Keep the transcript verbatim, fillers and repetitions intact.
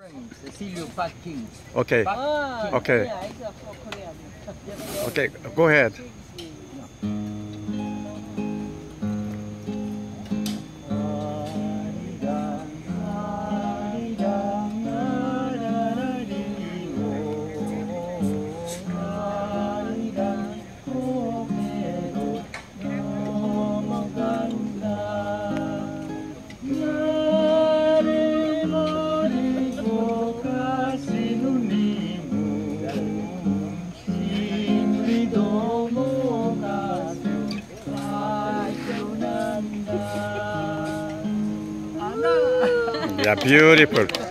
Cecilio Park King. Okay. Park King. Okay. Yeah, it's a for Korean. Okay. Go ahead. Yeah, beautiful.